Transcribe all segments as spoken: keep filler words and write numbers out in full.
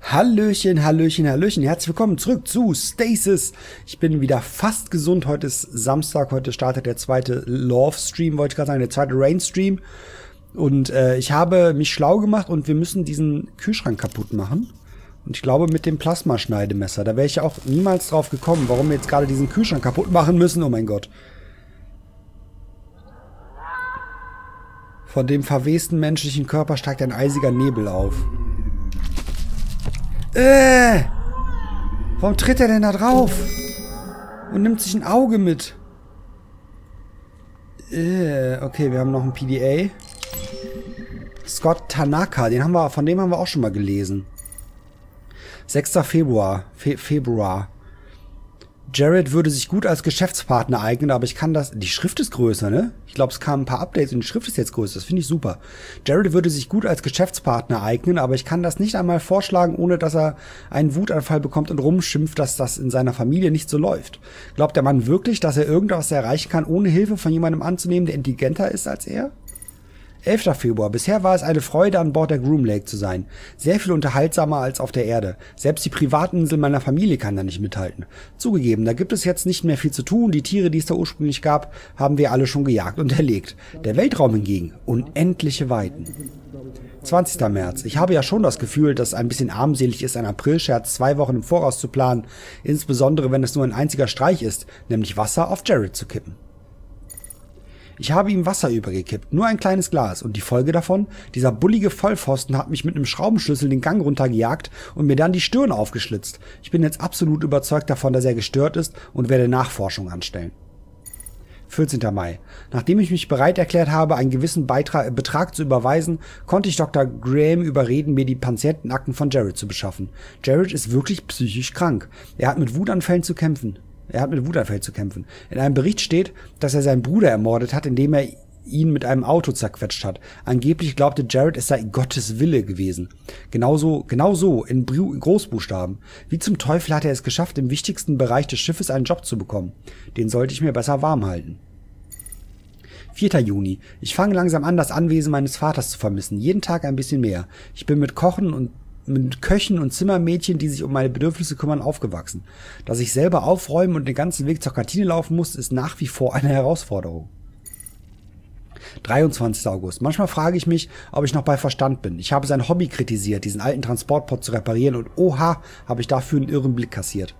Hallöchen, Hallöchen, Hallöchen. Herzlich willkommen zurück zu Stasis. Ich bin wieder fast gesund. Heute ist Samstag. Heute startet der zweite Love-Stream, wollte ich gerade sagen, der zweite Rain-Stream. Und äh, ich habe mich schlau gemacht und wir müssen diesen Kühlschrank kaputt machen. Und ich glaube mit dem Plasmaschneidemesser. Da wäre ich ja auch niemals drauf gekommen, warum wir jetzt gerade diesen Kühlschrank kaputt machen müssen. Oh mein Gott. Von dem verwesten menschlichen Körper steigt ein eisiger Nebel auf. Äh! Warum tritt er denn da drauf? Und nimmt sich ein Auge mit. Äh, okay, wir haben noch einen P D A. Scott Tanaka, den haben wir, von dem haben wir auch schon mal gelesen. sechster Februar. Fe Februar. Jared würde sich gut als Geschäftspartner eignen, aber ich kann das... Die Schrift ist größer, ne? Ich glaube, es kamen ein paar Updates und die Schrift ist jetzt größer. Das finde ich super. Jared würde sich gut als Geschäftspartner eignen, aber ich kann das nicht einmal vorschlagen, ohne dass er einen Wutanfall bekommt und rumschimpft, dass das in seiner Familie nicht so läuft. Glaubt der Mann wirklich, dass er irgendwas erreichen kann, ohne Hilfe von jemandem anzunehmen, der intelligenter ist als er? elfter Februar. Bisher war es eine Freude, an Bord der Groom Lake zu sein. Sehr viel unterhaltsamer als auf der Erde. Selbst die Privatinsel meiner Familie kann da nicht mithalten. Zugegeben, da gibt es jetzt nicht mehr viel zu tun. Die Tiere, die es da ursprünglich gab, haben wir alle schon gejagt und erlegt. Der Weltraum hingegen, unendliche Weiten. zwanzigster März. Ich habe ja schon das Gefühl, dass es ein bisschen armselig ist, einen Aprilscherz zwei Wochen im Voraus zu planen. Insbesondere, wenn es nur ein einziger Streich ist, nämlich Wasser auf Jared zu kippen. Ich habe ihm Wasser übergekippt, nur ein kleines Glas, und die Folge davon? Dieser bullige Vollpfosten hat mich mit einem Schraubenschlüssel den Gang runtergejagt und mir dann die Stirn aufgeschlitzt. Ich bin jetzt absolut überzeugt davon, dass er gestört ist und werde Nachforschung anstellen. vierzehnter Mai. Nachdem ich mich bereit erklärt habe, einen gewissen Beitrag, Betrag zu überweisen, konnte ich Doktor Graham überreden, mir die Patientenakten von Jared zu beschaffen. Jared ist wirklich psychisch krank. Er hat mit Wutanfällen zu kämpfen. Er hat mit Wutanfällen zu kämpfen. In einem Bericht steht, dass er seinen Bruder ermordet hat, indem er ihn mit einem Auto zerquetscht hat. Angeblich glaubte Jared, es sei Gottes Wille gewesen. Genauso, genau so, in Großbuchstaben. Wie zum Teufel hat er es geschafft, im wichtigsten Bereich des Schiffes einen Job zu bekommen? Den sollte ich mir besser warm halten. vierter Juni. Ich fange langsam an, das Anwesen meines Vaters zu vermissen. Jeden Tag ein bisschen mehr. Ich bin mit Kochen und mit Köchen und Zimmermädchen, die sich um meine Bedürfnisse kümmern, aufgewachsen. Dass ich selber aufräumen und den ganzen Weg zur Kantine laufen muss, ist nach wie vor eine Herausforderung. dreiundzwanzigster August. Manchmal frage ich mich, ob ich noch bei Verstand bin. Ich habe sein Hobby kritisiert, diesen alten Transportpot zu reparieren, und oha, habe ich dafür einen irren Blick kassiert.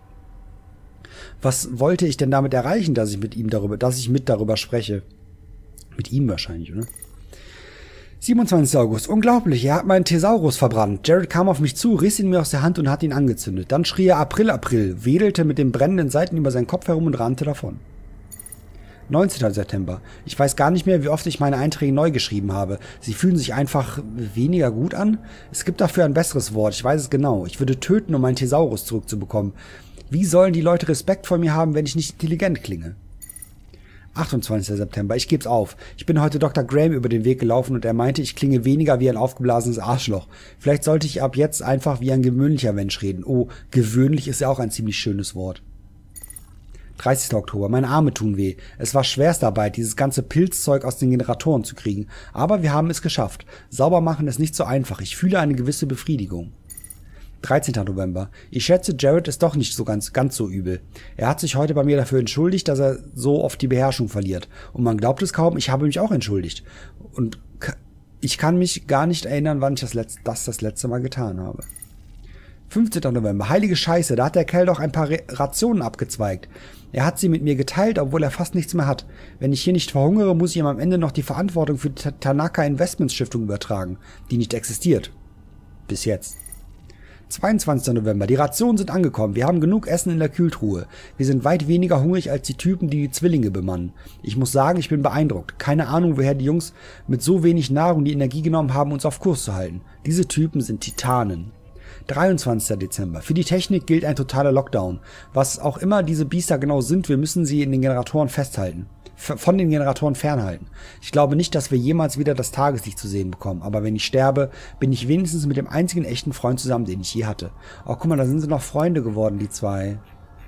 Was wollte ich denn damit erreichen, dass ich mit ihm darüber, dass ich mit darüber spreche? Mit ihm wahrscheinlich, oder? siebenundzwanzigster August. Unglaublich, er hat meinen Thesaurus verbrannt. Jared kam auf mich zu, riss ihn mir aus der Hand und hat ihn angezündet. Dann schrie er April, April, wedelte mit den brennenden Seiten über seinen Kopf herum und rannte davon. neunzehnter September. Ich weiß gar nicht mehr, wie oft ich meine Einträge neu geschrieben habe. Sie fühlen sich einfach weniger gut an. Es gibt dafür ein besseres Wort, ich weiß es genau. Ich würde töten, um meinen Thesaurus zurückzubekommen. Wie sollen die Leute Respekt vor mir haben, wenn ich nicht intelligent klinge? achtundzwanzigster September. Ich geb's auf. Ich bin heute Doktor Graham über den Weg gelaufen und er meinte, ich klinge weniger wie ein aufgeblasenes Arschloch. Vielleicht sollte ich ab jetzt einfach wie ein gewöhnlicher Mensch reden. Oh, gewöhnlich ist ja auch ein ziemlich schönes Wort. dreißigster Oktober. Meine Arme tun weh. Es war Schwerstarbeit, dieses ganze Pilzzeug aus den Generatoren zu kriegen. Aber wir haben es geschafft. Sauber machen ist nicht so einfach. Ich fühle eine gewisse Befriedigung. dreizehnter November. Ich schätze, Jared ist doch nicht so ganz, ganz so übel. Er hat sich heute bei mir dafür entschuldigt, dass er so oft die Beherrschung verliert. Und man glaubt es kaum, ich habe mich auch entschuldigt. Und ich kann mich gar nicht erinnern, wann ich das, Letz das das letzte Mal getan habe. fünfzehnter November. Heilige Scheiße, da hat der Kerl doch ein paar Rationen abgezweigt. Er hat sie mit mir geteilt, obwohl er fast nichts mehr hat. Wenn ich hier nicht verhungere, muss ich ihm am Ende noch die Verantwortung für die Tanaka Investments Stiftung übertragen, die nicht existiert. Bis jetzt. zweiundzwanzigster November. Die Rationen sind angekommen. Wir haben genug Essen in der Kühltruhe. Wir sind weit weniger hungrig als die Typen, die die Zwillinge bemannen. Ich muss sagen, ich bin beeindruckt. Keine Ahnung, woher die Jungs mit so wenig Nahrung die Energie genommen haben, uns auf Kurs zu halten. Diese Typen sind Titanen. dreiundzwanzigster Dezember. Für die Technik gilt ein totaler Lockdown. Was auch immer diese Biester genau sind, wir müssen sie in den Generatoren festhalten. Von den Generatoren fernhalten. Ich glaube nicht, dass wir jemals wieder das Tageslicht zu sehen bekommen, aber wenn ich sterbe, bin ich wenigstens mit dem einzigen echten Freund zusammen, den ich je hatte. Oh, guck mal, da sind sie noch Freunde geworden, die zwei.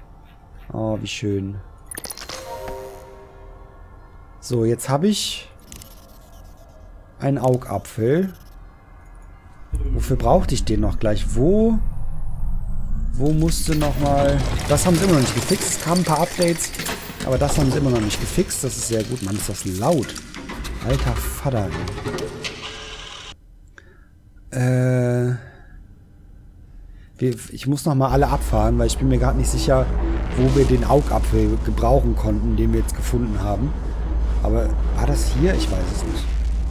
Oh, wie schön. So, jetzt habe ich einen Augapfel. Wofür brauchte ich den noch gleich? Wo Wo musste nochmal... Das haben sie immer noch nicht gefixt. Es kamen ein paar Updates, aber das haben sie immer noch nicht gefixt. Das ist sehr gut. Mann, ist das laut. Alter Vater. Äh... Ich muss nochmal alle abfahren, weil ich bin mir gerade nicht sicher, wo wir den Augapfel gebrauchen konnten, den wir jetzt gefunden haben. Aber war das hier? Ich weiß es nicht.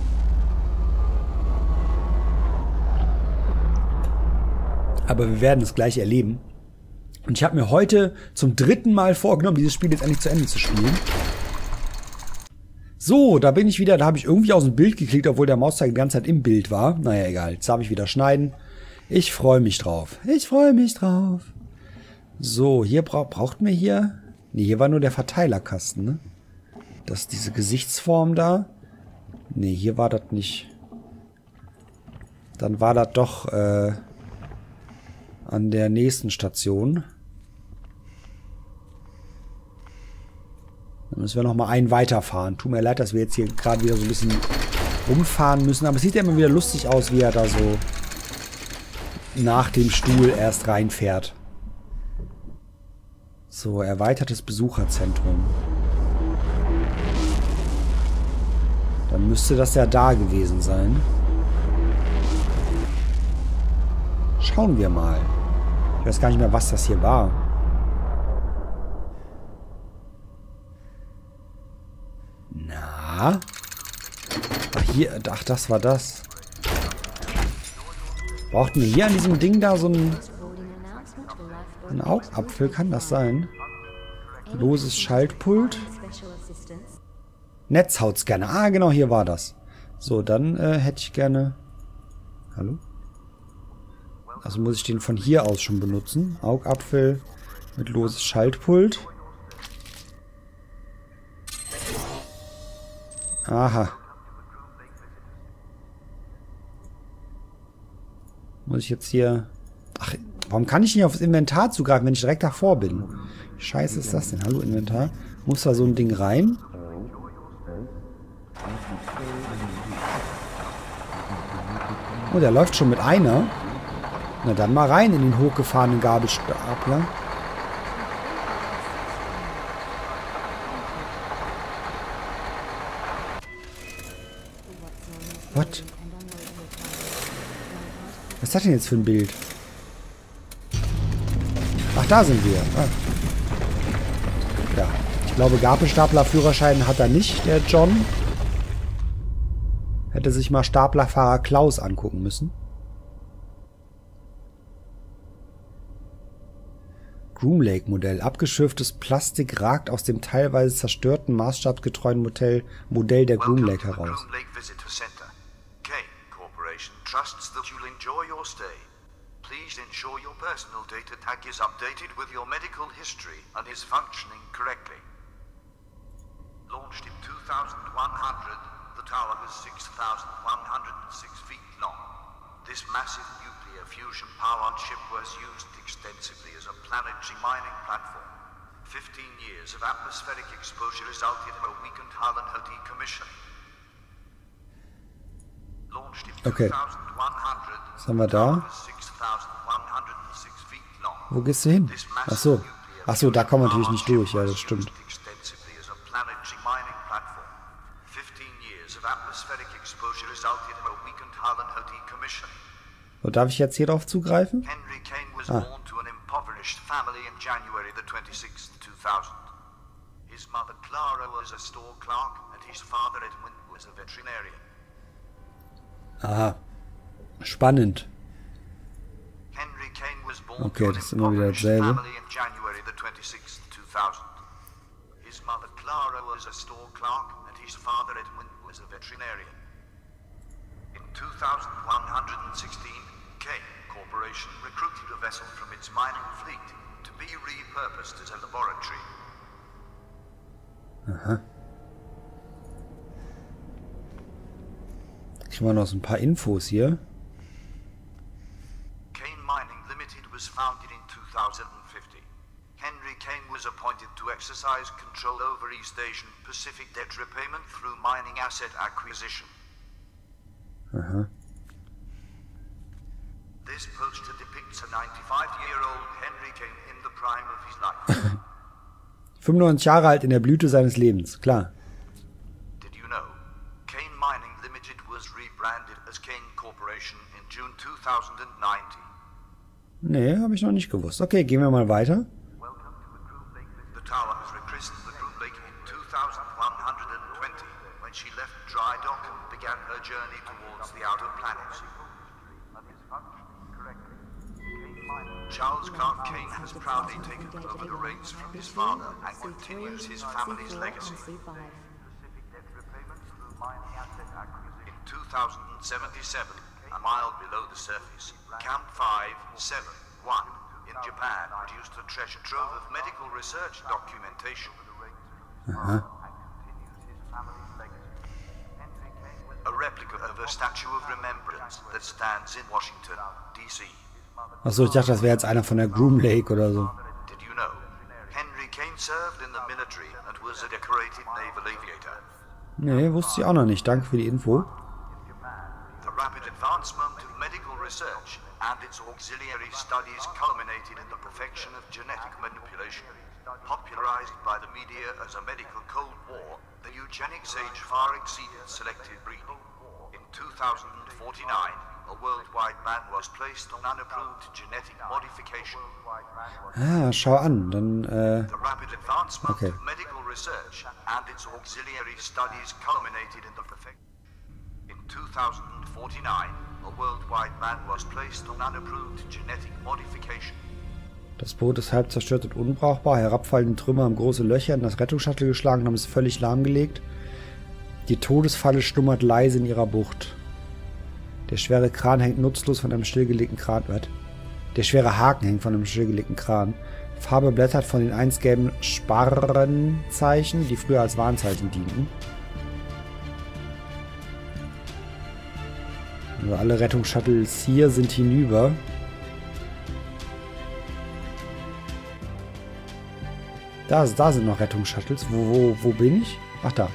Aber wir werden es gleich erleben. Und ich habe mir heute zum dritten Mal vorgenommen, dieses Spiel jetzt endlich zu Ende zu spielen. So, da bin ich wieder. Da habe ich irgendwie aus dem Bild geklickt, obwohl der Mauszeiger die ganze Zeit im Bild war. Naja, egal. Jetzt darf ich wieder schneiden. Ich freue mich drauf. Ich freue mich drauf. So, hier bra braucht mir hier... Ne, hier war nur der Verteilerkasten, ne? Das ist diese Gesichtsform da. Ne, hier war das nicht. Dann war das doch äh, an der nächsten Station. Dann müssen wir noch mal einen weiterfahren. Tut mir leid, dass wir jetzt hier gerade wieder so ein bisschen rumfahren müssen. Aber es sieht ja immer wieder lustig aus, wie er da so nach dem Stuhl erst reinfährt. So, erweitertes Besucherzentrum. Dann müsste das ja da gewesen sein. Schauen wir mal. Ich weiß gar nicht mehr, was das hier war. Na? Ach, hier, ach, das war das. Brauchten wir hier an diesem Ding da so einen, einen Augapfel? Kann das sein? Loses Schaltpult. Netzhautscanner. Ah, genau, hier war das. So, dann äh, hätte ich gerne... Hallo? Also muss ich den von hier aus schon benutzen. Augapfel mit loses Schaltpult. Aha. Muss ich jetzt hier... Ach, warum kann ich nicht aufs Inventar zugreifen, wenn ich direkt davor bin? Wie scheiße ist das denn? Hallo, Inventar. Muss da so ein Ding rein? Oh, der läuft schon mit einer. Na dann mal rein in den hochgefahrenen Gabelstapler. What? Was ist das denn jetzt für ein Bild? Ach, da sind wir. Ah. Ja, ich glaube, Gabelstapler-Führerschein hat er nicht, der John. Hätte sich mal Staplerfahrer Klaus angucken müssen. Groom Lake Modell. Abgeschürftes Plastik ragt aus dem teilweise zerstörten, maßstabsgetreuen Modell, Modell der Groom Lake heraus. Trusts that you'll enjoy your stay. Please ensure your personal data tag is updated with your medical history and is functioning correctly. Launched in two thousand one hundred, the tower was six thousand one hundred six feet long. This massive nuclear fusion powered ship was used extensively as a planetary mining platform. Fifteen years of atmospheric exposure resulted in a weakened hull and her decommissioning. Okay. Was haben wir da? Wo gehst du hin? Ach so. Ach so, da kommen wir natürlich nicht durch. Ja, das stimmt. So, darf ich jetzt hier drauf zugreifen? Ah. Aha. Spannend. Okay, das ist immer wieder dasselbe. Aha. Ich mache noch so ein paar Infos hier. Kane Mining Limited was founded in two thousand fifty. Henry Kane was appointed to exercise control over East Asian Pacific debt repayment through mining asset acquisition. Aha. This poster depicts depicts a ninety-five-year-old Henry Kane in the prime of his life. fünfundneunzig Jahre alt in der Blüte seines Lebens, klar. Did you know Kane Mining Limited was rebranded as Kane Corporation in June two thousand nineteen? Nee, habe ich noch nicht gewusst. Okay, gehen wir mal weiter. The tower has rechristened the Groom Lake in two thousand one hundred twenty when she left dry dock and began her journey towards the outer planets. Charles Clark Kane has proudly taken over the reins from his father and continues his family's legacy. In two thousand seventy-seven, a mile below the surface, Camp five seven one in Japan produced a treasure trove of medical research documentation. Aha. A replica of a statue of remembrance that stands in Washington, D C. Achso, ich dachte, das wäre jetzt einer von der Groom Lake oder so. Did you know Henry Kane served in the military and was a decorated naval aviator? Nee, wusste ich auch noch nicht. Danke für die Info. The rapid advancement of medical research and its auxiliary studies culminated in the perfection of genetic manipulation. Popularized by the media as a medical Cold War, the eugenics age far exceeded selective breeding. In two thousand forty-nine, a worldwide ban was placed on unapproved genetic modification. Ah, schau an, dann, äh... The rapid advancement Okay. of medical research and its auxiliary studies culminated in the perfection. In two thousand forty-nine, a worldwide ban was placed on unapproved genetic modification. Das Boot ist halb zerstört und unbrauchbar. Herabfallende Trümmer haben große Löcher in das Rettungsshuttle geschlagen und haben es völlig lahmgelegt. Die Todesfalle schlummert leise in ihrer Bucht. Der schwere Kran hängt nutzlos von einem stillgelegten Kran. Was? Der schwere Haken hängt von einem stillgelegten Kran. Farbe blättert von den einst gelben Sparrenzeichen, die früher als Warnzeichen dienten. Also alle Rettungsshuttles hier sind hinüber. Da, da sind noch Rettungsshuttles. Wo, wo, wo bin ich? Ach, da.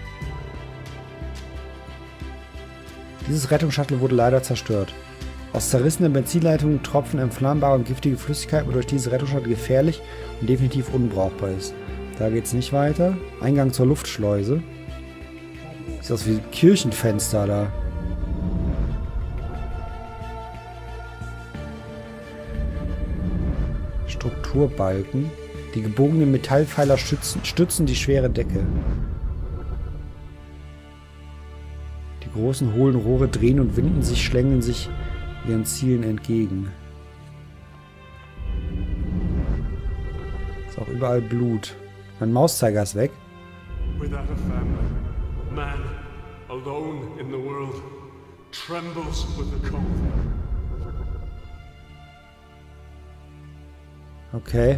Dieses Rettungsshuttle wurde leider zerstört. Aus zerrissenen Benzinleitungen tropfen entflammbare und giftige Flüssigkeiten, wodurch dieses Rettungsshuttle gefährlich und definitiv unbrauchbar ist. Da geht's nicht weiter. Eingang zur Luftschleuse. Sieht aus wie ein Kirchenfenster da. Strukturbalken. Die gebogenen Metallpfeiler stützen, stützen die schwere Decke. Die großen hohlen Rohre drehen und winden sich, schlängeln sich ihren Zielen entgegen. Ist auch überall Blut. Mein Mauszeiger ist weg. Without a family, man, alone in the world, trembles with the cold. Okay.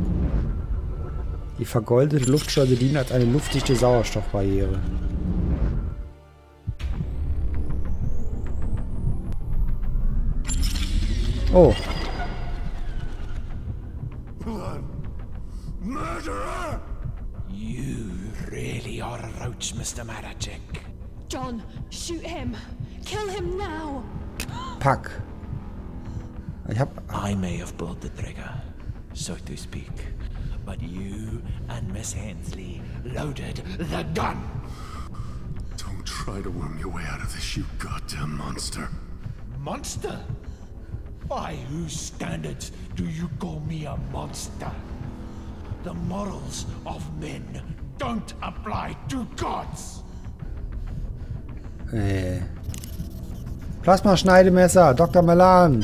Die vergoldete Luftschleuse dient als eine luftdichte Sauerstoffbarriere. Oh. Murderer! You really are a roach, Mister Maracek. John, shoot him. Kill him now. Pack. Ich hab... I may have pulled the trigger, so to speak, but you and Miss Hensley loaded the gun. Don't try to worm your way out of this, you goddamn monster. Monster? By whose standards do you call me a monster? The morals of men don't apply to gods. Äh. Plasmaschneidemesser, Doktor Melan.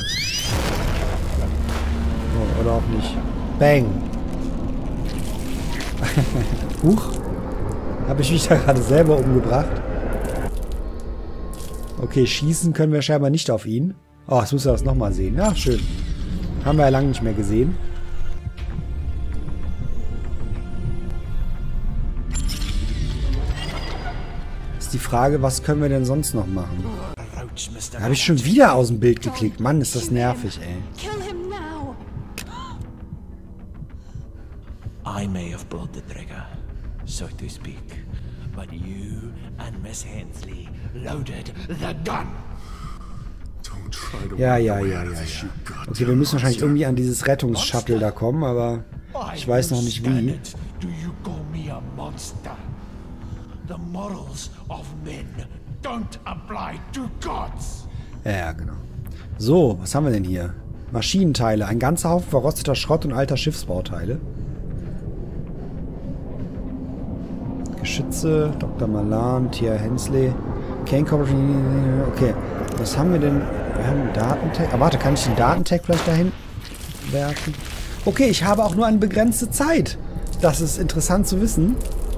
Oh, oder auch nicht. Bang. Huch. Habe ich mich da gerade selber umgebracht? Okay, schießen können wir scheinbar nicht auf ihn. Oh, jetzt muss er das nochmal sehen. Ja, schön. Haben wir ja lange nicht mehr gesehen. Ist die Frage, was können wir denn sonst noch machen? Da habe ich schon wieder aus dem Bild geklickt. Mann, ist das nervig, ey. Kill him now. I may have pulled the trigger, so to speak, but you and Miss Hensley loaded the gun. Don't Ja, ja, ja, ja, ja. Okay, wir müssen wahrscheinlich irgendwie an dieses Rettungsshuttle da kommen, aber ich weiß noch nicht wie. Do you call me a monster? The morals of men don't apply to gods. Ja, genau. So, was haben wir denn hier? Maschinenteile. Ein ganzer Haufen verrosteter Schrott und alter Schiffsbauteile. Geschütze, Doktor Malan, Tia Hensley, Kane Corporation. Okay, was haben wir denn? Wir haben einen Datentag. Ah, warte, kann ich den Datentag vielleicht dahin werfen? Okay, ich habe auch nur eine begrenzte Zeit. Das ist interessant zu wissen.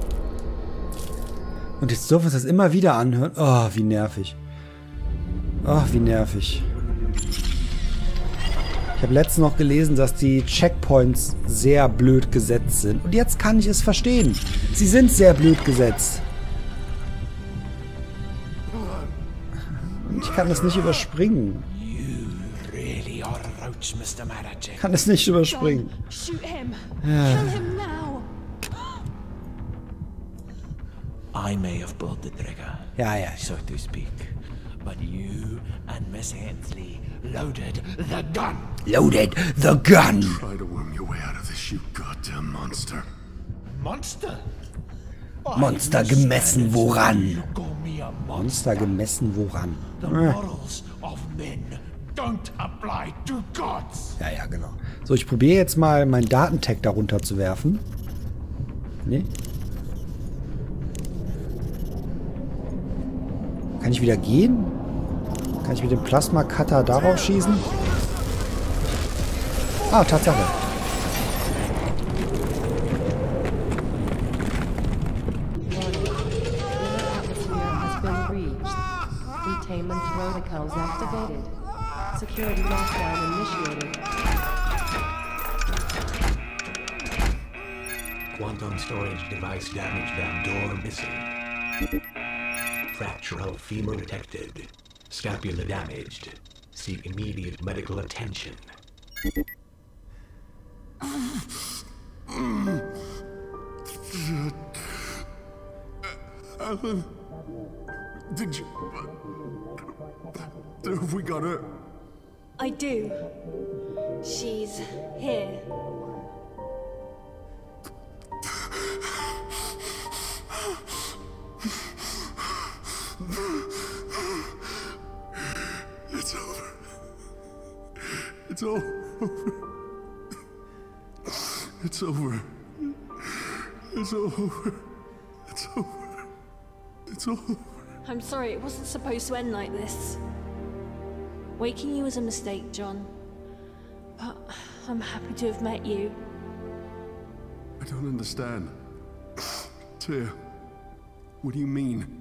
Und jetzt dürfen wir uns das immer wieder anhören. Oh, wie nervig. Oh, wie nervig. Ich habe letztens noch gelesen, dass die Checkpoints sehr blöd gesetzt sind. Und jetzt kann ich es verstehen. Sie sind sehr blöd gesetzt. Und ich kann das nicht überspringen. Ich kann es nicht überspringen. Shoot him. Ja. Kill him now. I may have pulled the trigger, Ja, ja, ja. so to speak, but you and Miss Hensley loaded the gun. Loaded the gun. Try to worm your way out of this, you goddamn monster. Monster? Monster gemessen woran? You call me a monster? Monster gemessen woran? The morals of men don't apply to gods. Ja, ja, genau. So, ich probiere jetzt mal meinen Datentag darunter zu werfen. Nee. Kann ich wieder gehen? Kann ich mit dem Plasma-Cutter darauf schießen? Ah, Tatsache. Containment protocols activated. Security lockdown initiated. Quantum storage device damaged and door missing. Fractural femur detected. Scapula damaged. Seek immediate medical attention. Alan, did you... Have we got her? I do. She's here. It's over. It's all over. It's over. It's over. It's over. It's over. I'm sorry, it wasn't supposed to end like this. Waking you was a mistake, John. But I'm happy to have met you. I don't understand. Tia, what do you mean?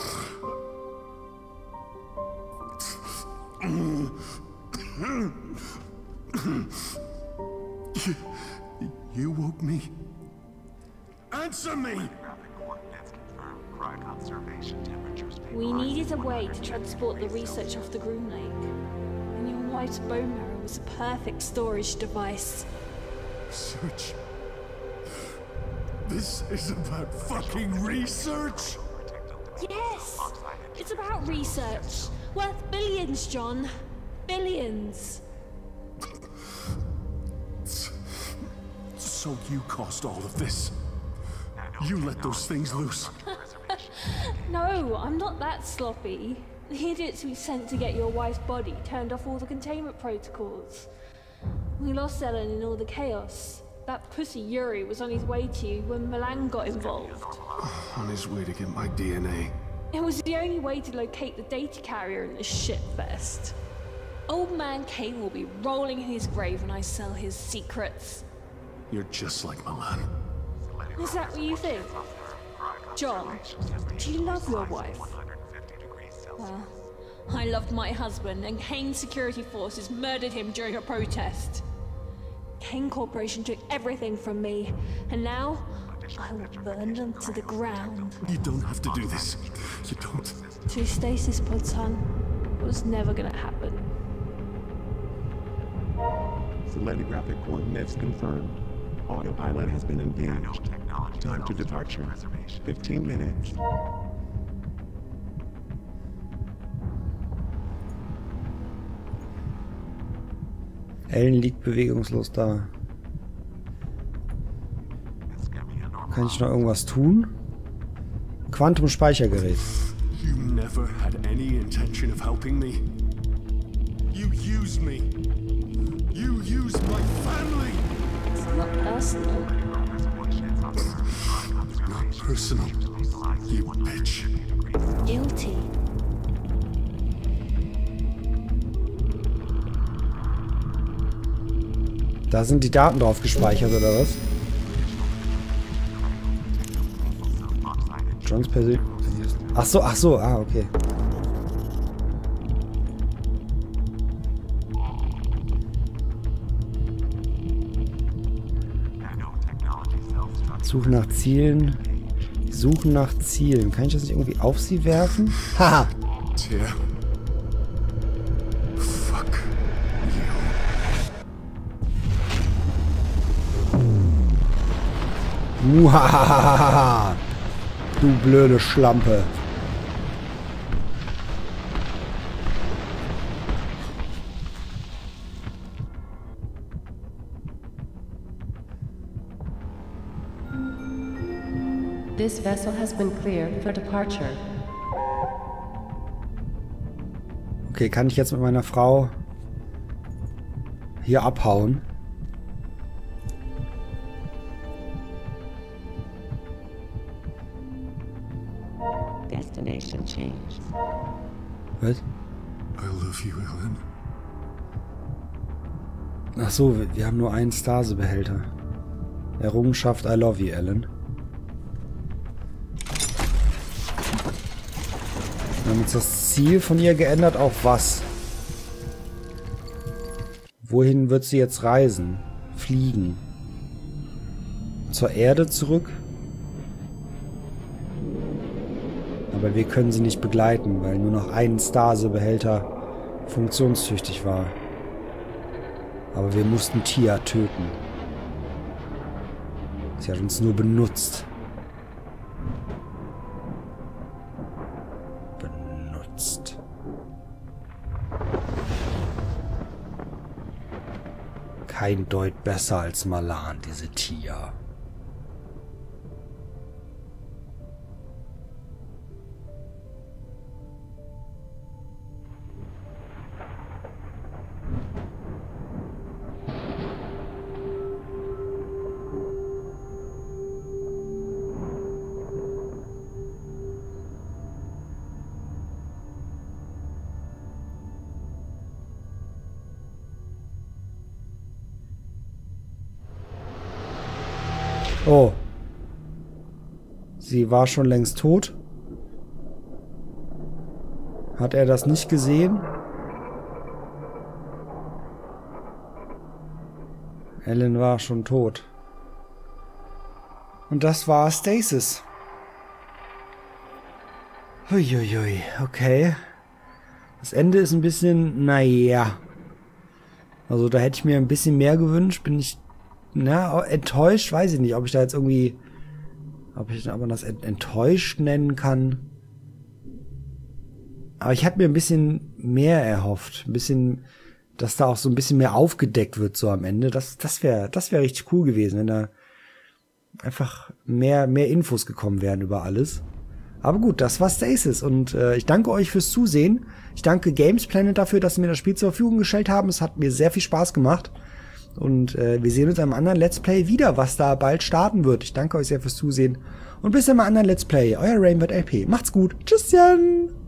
You, you woke me. Answer me! We needed a way to transport the research off the Groom Lake. And your wife's bone marrow was a perfect storage device. Research? This is about fucking research? Yes! It's about research. Worth billions, John. Billions. So you caused all of this? You let those things loose? No, I'm not that sloppy. The idiots we sent to get your wife's body turned off all the containment protocols. We lost Ellen in all the chaos. That pussy Yuri was on his way to you when Milan got involved. On his way to get my D N A. It was the only way to locate the data carrier in this shitfest. Old man Kane will be rolling in his grave when I sell his secrets. You're just like Milan. Is that what you think? John, do you love your wife? Well, I loved my husband, and Kane's security forces murdered him during a protest. Kane Corporation took everything from me, and now I will burn them to the ground. You don't have to do this. You don't. To stasis pods, son. It was never gonna happen. Selenographic coordinates confirmed. Autopilot has been engaged. Time to departure. fifteen minutes. Ellen liegt bewegungslos da. Kann ich noch irgendwas tun? Quantum-Speichergerät. You never had any intention of helping me. You used me. You used my family. It's not personal. Not personal. You bitch. Guilty. Da sind die Daten drauf gespeichert, oder was? Johns persönlich. Ach so, ach so, ah, okay. Suchen nach Zielen. Suchen nach Zielen. Kann ich das nicht irgendwie auf sie werfen? Haha! Tja. Fuck you. Muhahaha! Du blöde Schlampe. This vessel has been cleared for departure. Okay, kann ich jetzt mit meiner Frau hier abhauen? Destination changed. Was? I love you, Ellen. Ach so, wir, wir haben nur einen Stasebehälter. Errungenschaft I love you, Ellen. Wir haben jetzt das Ziel von ihr geändert auf was? Wohin wird sie jetzt reisen? Fliegen. Zur Erde zurück? Aber wir können sie nicht begleiten, weil nur noch ein Stasebehälter funktionstüchtig war. Aber wir mussten Tia töten. Sie hat uns nur benutzt. Benutzt. Kein Deut besser als Malan, diese Tia. Oh. Sie war schon längst tot. Hat er das nicht gesehen? Ellen war schon tot. Und das war Stasis. Huiuiui, okay. Das Ende ist ein bisschen, naja. Also da hätte ich mir ein bisschen mehr gewünscht. Bin ich, na, enttäuscht, weiß ich nicht, ob ich da jetzt irgendwie, ob ich aber das enttäuscht nennen kann. Aber ich hatte mir ein bisschen mehr erhofft. Ein bisschen, dass da auch so ein bisschen mehr aufgedeckt wird so am Ende. Das, das wäre, das wäre richtig cool gewesen, wenn da einfach mehr, mehr Infos gekommen wären über alles. Aber gut, das war Stasis und äh, ich danke euch fürs Zusehen. Ich danke Games Planet dafür, dass sie mir das Spiel zur Verfügung gestellt haben. Es hat mir sehr viel Spaß gemacht. Und äh, wir sehen uns am anderen Let's Play wieder, was da bald starten wird. Ich danke euch sehr fürs Zusehen. Und bis zum anderen Let's Play. Euer Rainbird L P. Macht's gut. Tschüsschen.